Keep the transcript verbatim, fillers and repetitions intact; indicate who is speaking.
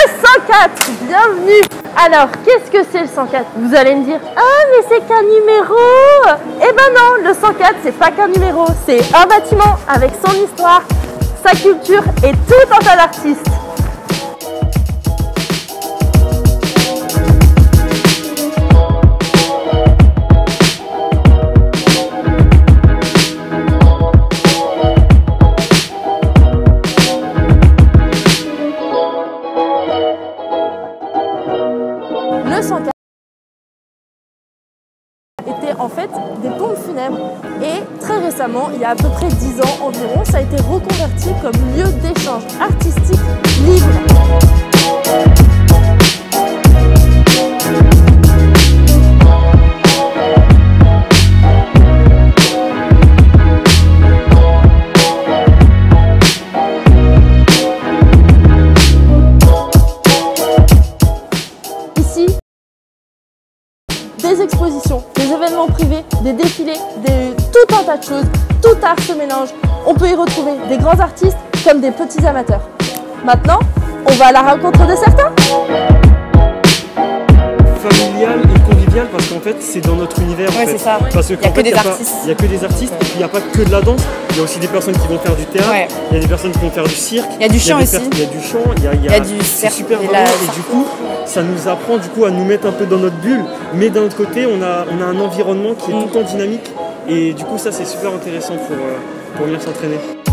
Speaker 1: Le cent quatre, bienvenue. Alors, qu'est-ce que c'est le cent quatre? Vous allez me dire, ah mais c'est qu'un numéro. Eh ben non, le cent quatre, c'est pas qu'un numéro, c'est un bâtiment avec son histoire, sa culture et tout un tas d'artistes. Le cent quatre était en fait des pompes funèbres et très récemment, il y a à peu près dix ans environ, ça a été reconverti comme lieu d'échange artistique libre. Des expositions, des événements privés, des défilés, des... tout un tas de choses, tout art se mélange. On peut y retrouver des grands artistes comme des petits amateurs. Maintenant, on va à la rencontre de certains.
Speaker 2: Familial et convivial parce qu'en fait c'est dans notre univers.
Speaker 3: Ouais, c'est ça.
Speaker 2: Parce que
Speaker 3: il n'y a que
Speaker 2: fait,
Speaker 3: des
Speaker 2: y a
Speaker 3: artistes.
Speaker 2: Il n'y a que des artistes et puis il n'y a pas que de la danse. Il y a aussi des personnes qui vont faire du théâtre.
Speaker 3: Ouais.
Speaker 2: Il y a des personnes qui vont faire du cirque.
Speaker 3: Il y a du chant aussi.
Speaker 2: Il y a du chant. Il y a, il y a,
Speaker 3: il y a du
Speaker 2: c'est
Speaker 3: cercle.
Speaker 2: super
Speaker 3: Et,
Speaker 2: varié,
Speaker 3: la...
Speaker 2: et du coup ça nous apprend du coup à nous mettre un peu dans notre bulle. Mais d'un autre côté on a, on a un environnement qui est mm. tout le temps dynamique et du coup ça c'est super intéressant pour, euh, pour venir s'entraîner.